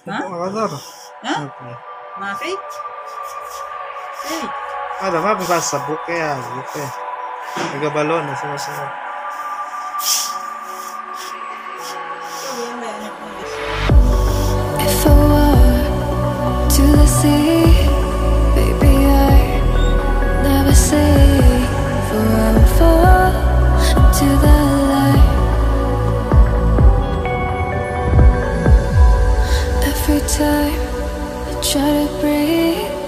Hein? Par hasard. Hein? Ok. Marie? Hey! Ada mapi basa buke ya, buke. Nagabalon na sila. If I walk to the sea, baby, I never say, for I will fall into the light. Every time I try to breathe,